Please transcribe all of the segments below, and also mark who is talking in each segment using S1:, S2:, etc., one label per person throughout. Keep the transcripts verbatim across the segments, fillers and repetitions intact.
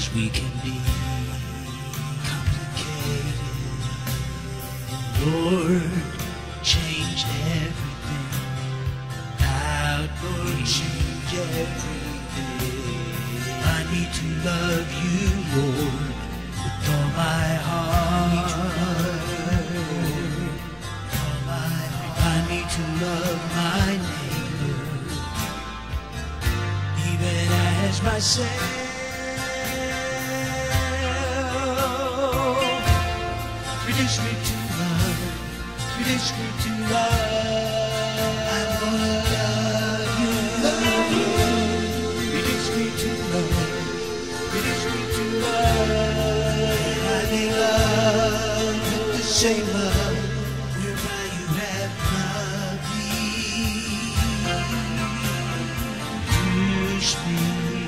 S1: 'cause we can be complicated. Lord, change everything. Out, Lord, change everything. I need to love you, Lord, with all my heart. All my heart. I need to love my neighbor, even as myself. Reduce me to love, reduce me to love. I wanna love you, love you. Reduce me to love, reduce me to love. I may love with the same love whereby you have loved me. Reduce me.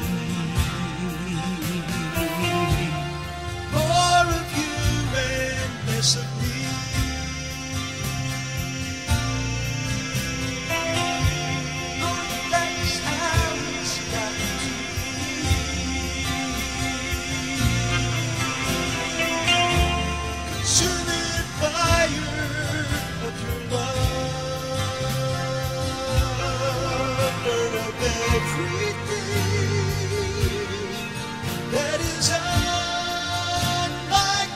S1: More of you and less of me. That's how it's got to be. Consuming fire of your love, burn up everything that is unlike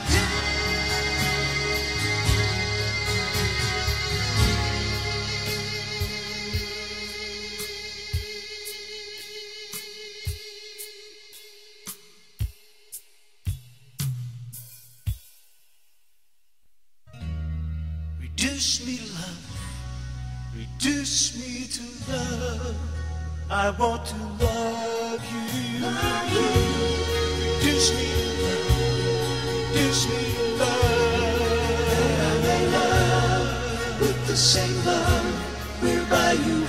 S1: reduce me to love, reduce me to love. I want to love you. Reduce me to love, reduce me to love. I may love with the same love whereby you